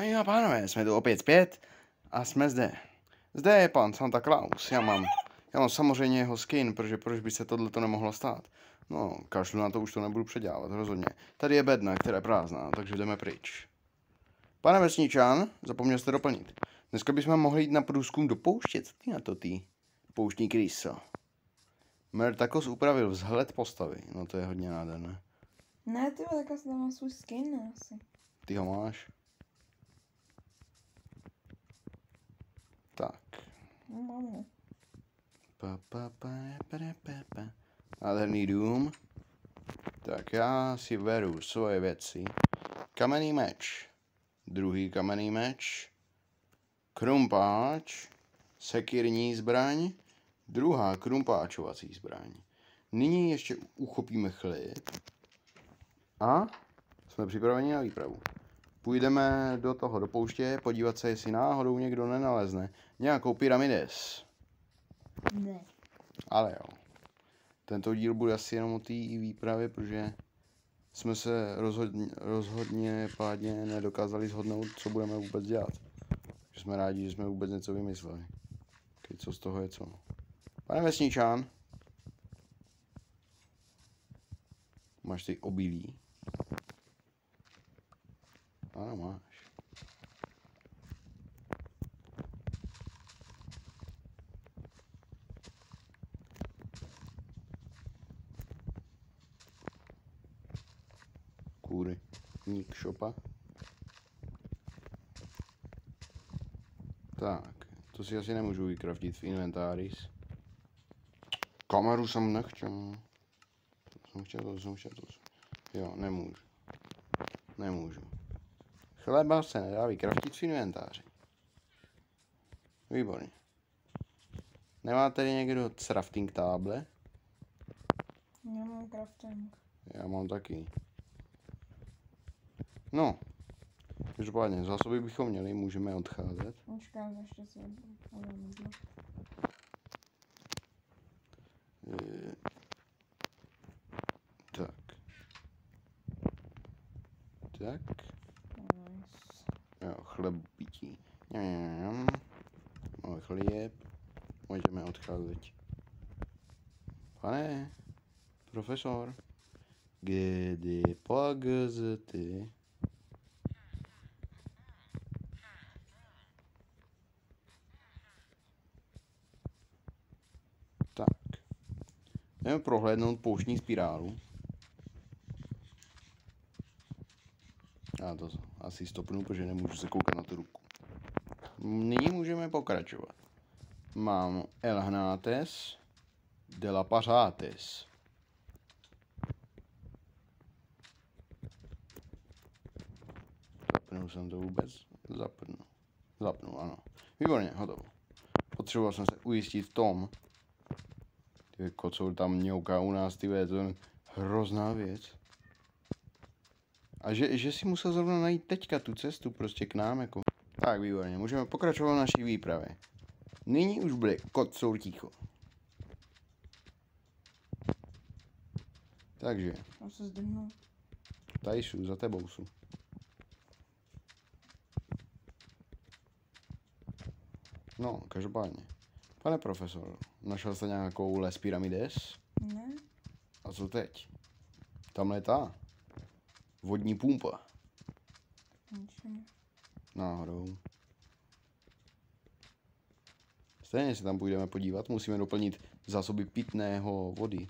Dámy a pánové, jsme tu opět zpět a jsme zde. Zde je pan Santa Claus. Já mám samozřejmě jeho skin, protože proč by se tohleto nemohlo stát. No, kašlu na to, už to nebudu předělávat, rozhodně. Tady je bedna, která je prázdná, takže jdeme pryč. Pane vesničan, zapomněl jste doplnit. Dneska bychom mohli jít na průzkum do pouště. Co ty na to, ty? Pouštní kryso. Mrtakos upravil vzhled postavy. No to je hodně nádherné. Ne, ty tak asi tam má svůj skin, ne, asi. Ty ho máš? Tak. No, mám ho. Nádherný dům. Tak já si beru svoje věci. Kamenný meč. Druhý kamenný meč. Krumpáč. Sekirní zbraň. Druhá krumpáčovací zbraň. Nyní ještě uchopíme chléb. A jsme připraveni na výpravu. Půjdeme do pouště, podívat se, jestli náhodou někdo nenalezne nějakou pyramides. Ne. Ale jo. Tento díl bude asi jenom o té výpravě, protože jsme se rozhodně pádně nedokázali shodnout, co budeme vůbec dělat. Že jsme rádi, že jsme vůbec něco vymysleli. Keď co z toho je co. Pane vesničán. Máš ty obilí? Ano, máš. Kůry. Ník šopa. Tak, to si asi nemůžu vykraftit v inventáris. Kameru jsem nechtěl. To jsem chtěl. Jo, nemůžu. Chleba se nedá vykraftit v inventáři. Výborně. Nemá tady někdo crafting table? Já mám crafting. Já mám taky. No. Každopádně, zásoby bychom měli, můžeme odcházet. Počkám, ještě si odhodím. Tak. Tak. Nice. Jo, chlebíky. Máme chlieb. Můžeme odcházet. Pane profesor, kde pak ty? Tak. Jdeme prohlédnout pouštní spirálu. Já to asi stopnu, protože nemůžu se koukat na tu ruku. Nyní můžeme pokračovat. Mám El Hnates de la Pasates. Zapnul jsem to vůbec? Zapnu, ano. Výborně, hotovo. Potřeboval jsem se ujistit v tom. Ty kocour tam mňouká u nás, ty to je hrozná věc. A že si musel zrovna najít teďka tu cestu prostě k nám, jako. Tak, výborně, můžeme pokračovat v naší výpravě. Nyní už bude kocour ticho. Takže. Mám se zdrhnout. Tady jsou, za tebou jsou. No, každopádně. Pane profesor, našel jste nějakou les pyramides? Ne? A co teď? Tamhle je ta vodní pumpa. Ničím. Náhodou. Stejně se tam půjdeme podívat, musíme doplnit zásoby pitného vody.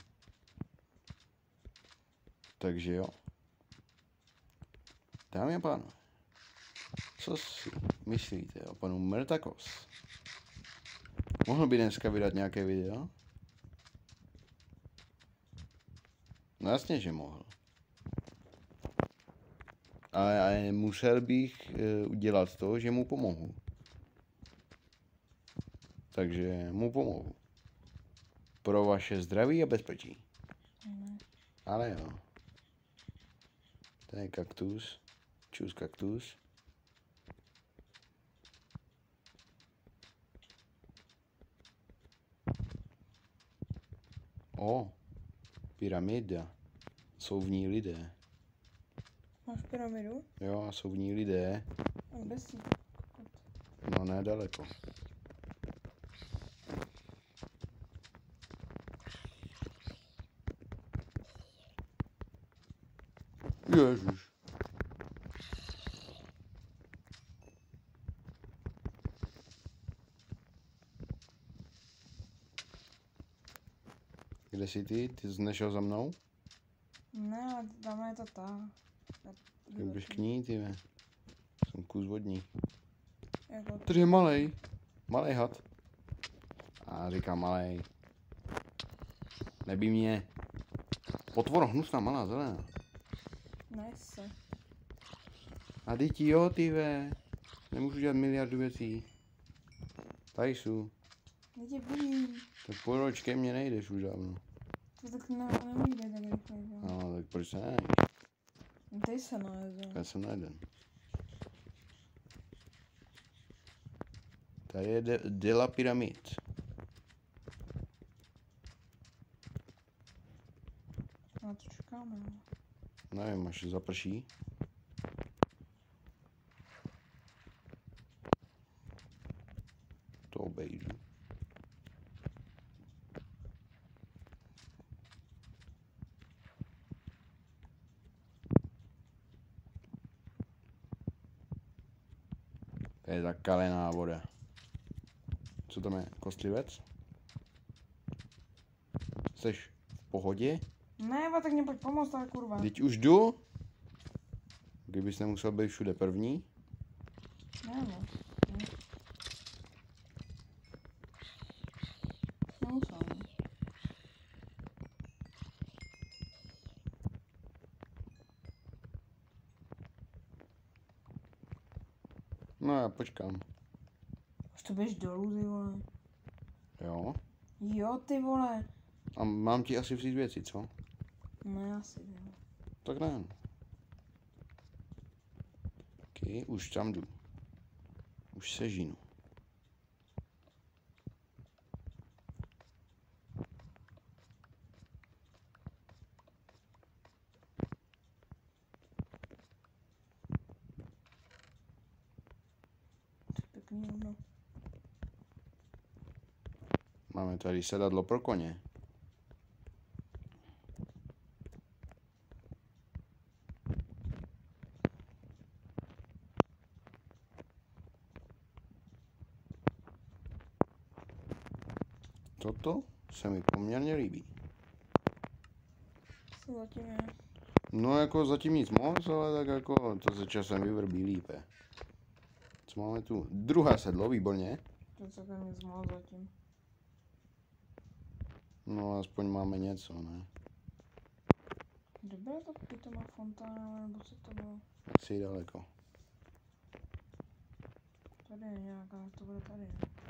Takže jo. Dámy a pánové, co si myslíte o panu Mrtakos? Mohl by dneska vydat nějaké video? No jasně, že mohl. Ale musel bych udělat to, že mu pomohu. Takže mu pomohu. Pro vaše zdraví a bezpečí. Ne. Ale jo. To je kaktus. Čus kaktus. O, pyramida. Jsou v ní lidé. Máš pyramidu? Jo, a jsou v ní lidé. Bez jí. No ne daleko. Ježiš. Kde jsi ty? Ty jsi nešel za mnou? Ne, ale tam je to ta. Tak budeš k ní, ty ve. Jsem kus vodní. Jako... Tady je malej. Malej had. A říkám malej. Nebí mě. Potvor hnusná, malá, zelená. Nice. A děti jo, ty ve. Nemůžu dělat miliardu věcí. Tady jsou. Já tě bojím. Tak pojď, ke mně nejdeš už dávno. To tak nemůže tak rychle. No, tak proč se ne? Ty se najezdil. Já jsem na jeden. Tady je de la Pyramid. Na to čekáme. Nevím, až zaprší. To obejdu. To je zakalená voda. Co tam je? Kostlivec? Jseš v pohodě? Ne, tak mě pojď pomoct, ale kurva. Teď už jdu? Kdybys nemusel být všude první? Ne, no. Ne. Nemusel. No já počkám. Už to běž dolů, ty vole. Jo? Jo, ty vole. A mám ti asi vzít věci, co? Ne, asi jo. Tak ne. Ok, už tam jdu. Už se žínu. Pěkný hovno. Máme tady sedadlo pro koně. Toto se mi poměrně líbí. Co zatím je? No jako zatím nic moc, ale tak jako to se časem vyvrbí lípe. Co máme tu? Druhé sedlo, výborně. To je celkem nic moc zatím. No aspoň máme něco, ne? Kde byla ta pitomá fontána, nebo co to bylo? Asi daleko. Tady je nějaká, to bude tady.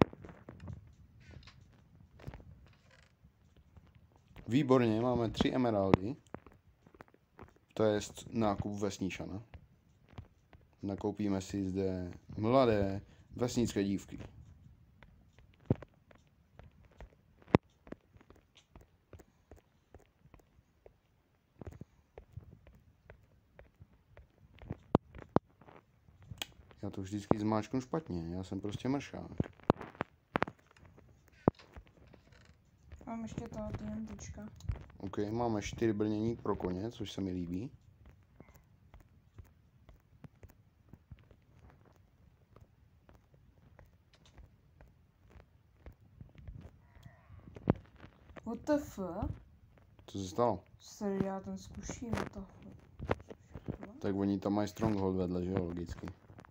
Výborně, máme 3 emeraldy. To je nákup vesničana. Nakoupíme si zde mladé vesnické dívky. Já to vždycky zmáčknu špatně, já jsem prostě mršák. Mám ještě ta TNTčka. OK, máme 4 brnění pro koně, což se mi líbí. What the fuck? Co se stalo? Se já ten zkuším, what the fuck? Tak oni tam mají stronghold vedle, že jo, logicky.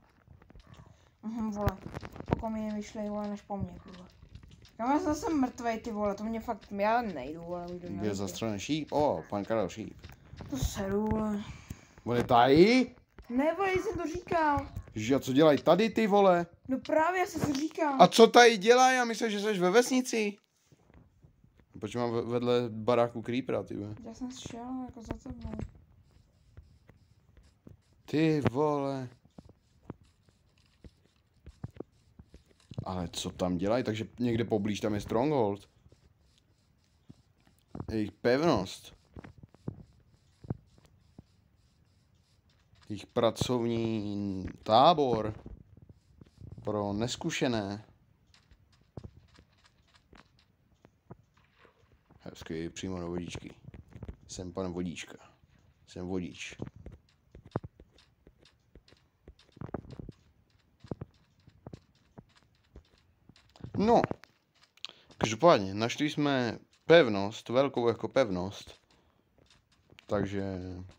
Vole. Pokud mi nevyšlej, vole, než po mně, kurva. Já jsem zase mrtvej, ty vole, to mě fakt, já nejdu, vole, už jdu na Je zastřelený šíp? O, pan Karel šíp. To seru, vole. On je tady? Ne, vole, jsem to říkal. Že a co dělají tady ty vole? No právě, já jsem to říkal. A co tady dělají? Já myslím, že jsi ve vesnici. Proč mám vedle baráku Creepera, ty vole? Já jsem šel jako za tebou. Ty vole. Ale co tam dělají? Takže někde poblíž tam je stronghold. Jejich pevnost. jejich pracovní tábor pro neskušené. Hezky, přímo do vodičky. Jsem pan vodíčka. Jsem vodič. No, každopádně, našli jsme pevnost, velkou jako pevnost, takže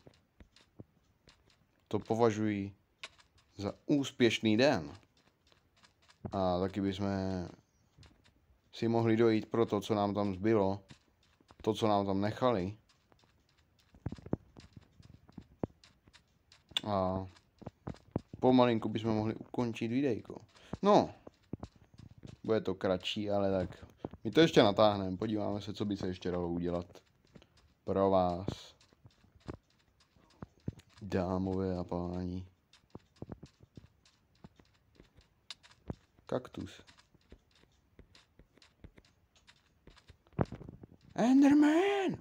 to považuji za úspěšný den. A taky bychom si mohli dojít pro to, co nám tam zbylo, to, co nám tam nechali. A pomalinku bychom mohli ukončit videjko. No, bude to kratší, ale tak my to ještě natáhneme. Podíváme se, co by se ještě dalo udělat pro vás, dámové a páni. Kaktus. Enderman!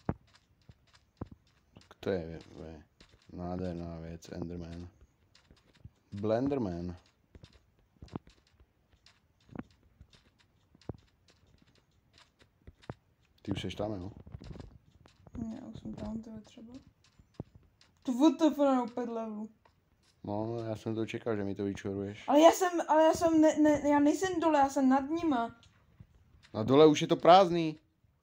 To je nádherná věc, Enderman. Blenderman. Ty už seš tam, jo? Já už jsem tam, tebe třeba. To WTF na opět levelu. No, já jsem to čekal, že mi to vyčoruješ. Ale já jsem, já nejsem dole, já jsem nad nima. Na dole už je to prázdný.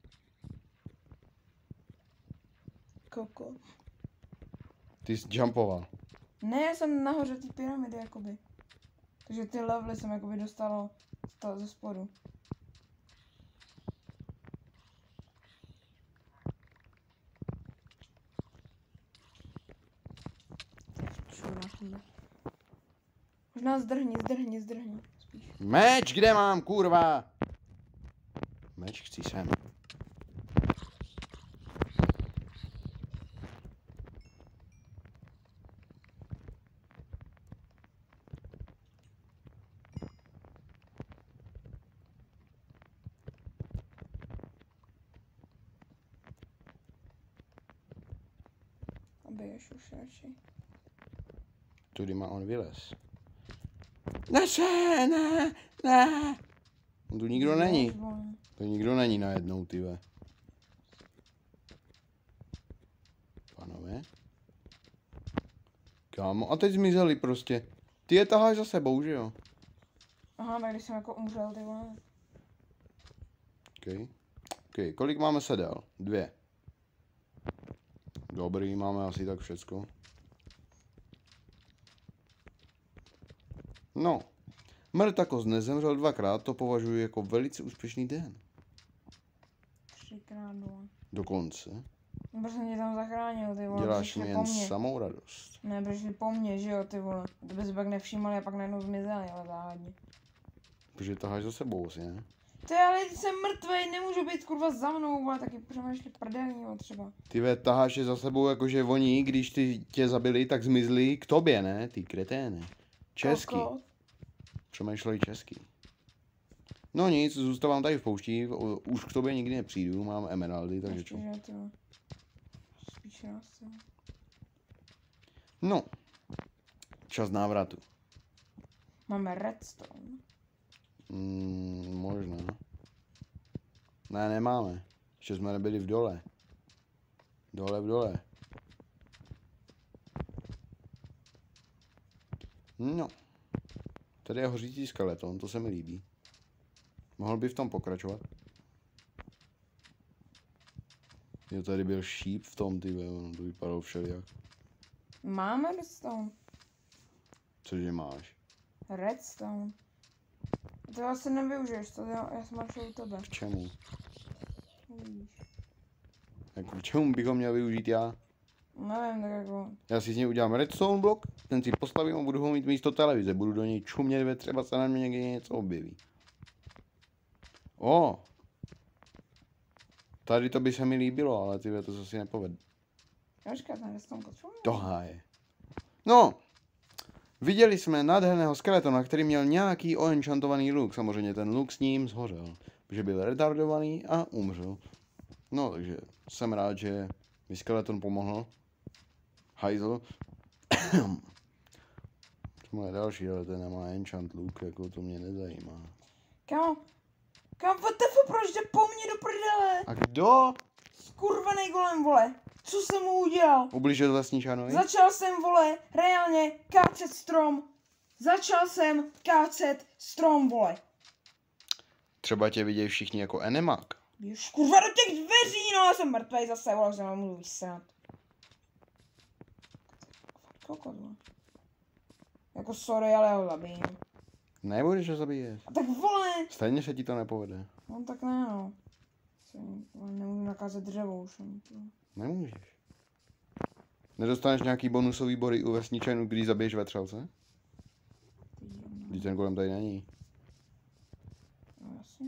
Koko. Ty jsi jumpoval. Ne, já jsem nahoře té pyramidy, jakoby. Takže ty levely jsem jakoby dostalo ze spodu. Možná zdrhni. Spíš. Meč, kde mám, kurva? Meč chci sem. Aby ještě už radši. Tudy má on vylez. Ne. Tu nikdo není. To nikdo není najednou, tyve. Panové. Kámo, a teď zmizeli prostě. Ty je taháš za sebou, že jo? Aha, tak když jsem jako umřel, ty vole. OK, kolik máme sedel? 2. Dobrý, máme asi tak všecko. No, Mrtakost nezemřel 2krát, to považuji jako velice úspěšný den. 3krát 2. Dokonce. No, protože mě tam zachránil, ty vole. Děláš mi jen samou radost. Ne, přišli po mně, že jo, ty vole. To by se pak nevšímali a pak najednou zmizeli, ale záhadně. Protože taháš za sebou asi, ne? Ty ale jsem mrtvej, nemůžu být kurva za mnou, vole, taky přemýšlí prdelní, jo, třeba. Ty taháš je za sebou, jakože oni, když ty tě zabili, tak zmizli k tobě, ne? Ty kreténe. Česky. Koko. Přemýšlej česky. No nic, zůstávám tady v poušti, už k tobě nikdy nepřijdu, mám emeraldy, takže čo? Spíš nás, jo. No, čas návratu. Máme redstone. Možná. Ne, nemáme. Ještě jsme nebyli v dole. V dole. No. Tady je hořící skeleton, to se mi líbí. Mohl by v tom pokračovat? Jo, tady byl šíp v tom, ty to vypadalo všelijak. Máme redstone. Cože máš? Redstone. To asi nevyužiješ, to já jsem našel u tebe. K čemu? Uvidíš. Jako k čemu bychom měl využít já? Nevím, tak jako... Já si z něj udělám redstone blok, ten si postavím a budu ho mít místo televize. Budu do něj čumět, třeba se na mě někdy něco objeví. Tady to by se mi líbilo, ale ty to zase nepoved. Počkat, ten redstone potřebuji. Tohle je. No, viděli jsme nádherného skeletona, který měl nějaký oenchantovaný luk. Samozřejmě ten luk s ním zhořel, protože byl retardovaný a umřel. No, takže jsem rád, že mi skeleton pomohl. Hajzl. Moje další, ale ten nemá enchant look, jako to mě nezajímá. Kámo, what the fuck, proč jde po mně do prdele? A kdo? Skurvenej golem, vole. Co jsem mu udělal? Ublížil lesníčanovi? Začal jsem, vole, reálně kácet strom. Začal jsem kácet strom, vole. Třeba tě vidějí všichni jako enemak. Běž kurva do těch dveří, no, já jsem mrtvej zase, vole, že nemůžu vysrat. Kokot, vole. Jako sorry, ale ho zabijím. Nebudeš ho zabíjet. A tak vole. Stejně se ti to nepovede. No tak ne, no. Nemůžu nakázat dřevo už. Nemůžeš. Nedostaneš nějaký bonusový body u vesničanů, když zabiješ vetřelce? Když ten golem tady není. No jasně.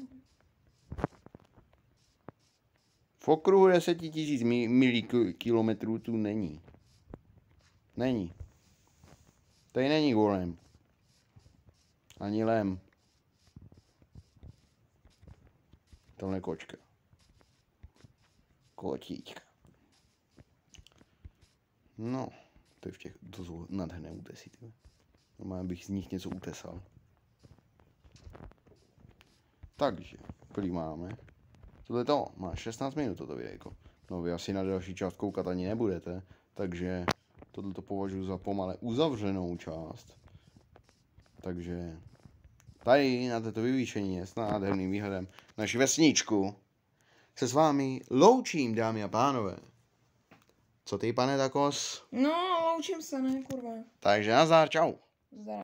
V okruhu 10 000 milikilometrů tu není. Není. Tady není golem. Ani lem. Tohle je kočka. Kotíčka. No, to je v těch, to jsou nádherné útesy, ty. Normálně bych z nich něco utesal. Takže, kolik máme? Tohle to má 16 minut toto videjko. No vy asi na další část koukat ani nebudete, takže tohle to považuji za pomale uzavřenou část. Takže tady na této vyvýšení s nádherným výhledem naši vesničku se s vámi loučím, dámy a pánové. Co ty, pane Takos? No, loučím se, ne, kurva. Takže nazdar, čau. Zdar.